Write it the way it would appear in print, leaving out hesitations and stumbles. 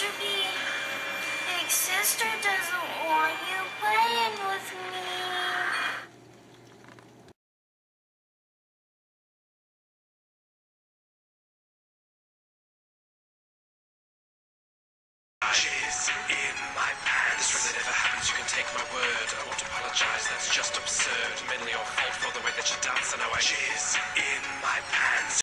your big sister doesn't want you playing with me. Jizz in my pants. This really never happens, you can take my word. I won't apologize, that's just absurd. Mainly your fault for the way that you dance, and now I jizz in my pants.